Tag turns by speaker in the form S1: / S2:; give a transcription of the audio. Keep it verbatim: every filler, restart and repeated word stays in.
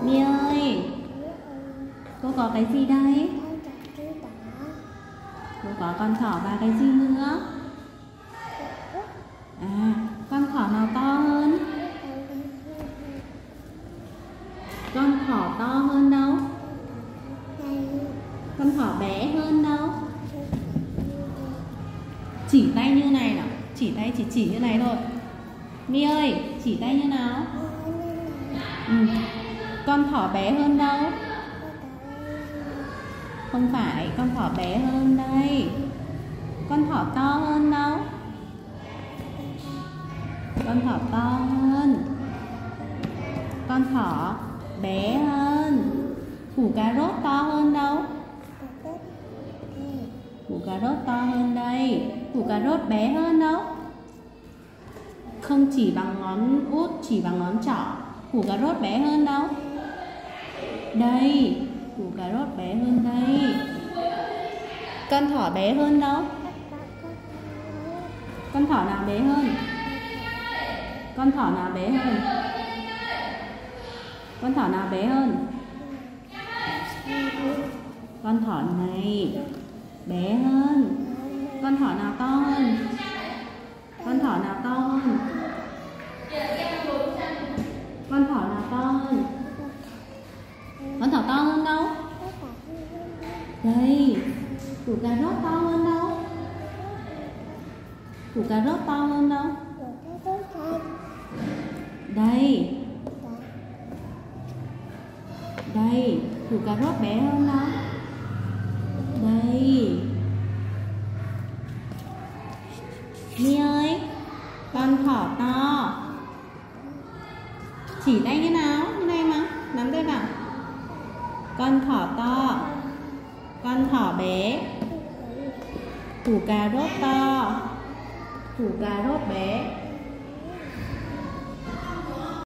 S1: My ơi, cô có cái gì đây? Cô có con thỏ và cái gì nữa? À, con thỏ nào to hơn? Con thỏ to hơn đâu? Con thỏ bé hơn đâu? Chỉ tay như này nào. Chỉ tay chỉ chỉ như này thôi. My ơi, chỉ tay như nào? Ừ. Con thỏ bé hơn đâu? Không phải, con thỏ bé hơn đây. Con thỏ to hơn đâu? Con thỏ to hơn. Con thỏ bé hơn. Củ cà rốt to hơn đâu? Củ cà rốt to hơn đây. Củ cà rốt bé hơn đâu? Không chỉ bằng ngón út, chỉ bằng ngón trỏ. Củ cà rốt bé hơn đâu? Đây, củ cà rốt bé hơn đây. Con thỏ bé hơn đâu? Con thỏ nào bé hơn? Con thỏ nào bé hơn? Con thỏ nào bé hơn? Con thỏ này bé hơn. Con thỏ nào to hơn? Con thỏ nào to hơn? Con thỏ nào to hơn? Con thỏ to hơn đâu? Đây, củ cà rốt to hơn đâu? Củ cà rốt to hơn đâu? Đây. Đây, củ cà rốt bé hơn đâu? Đây. My ơi, con thỏ to. Chỉ tay như nào? Như này mà, nắm tay vào. Con thỏ to. Con thỏ bé. Củ cà rốt to. Củ cà rốt bé.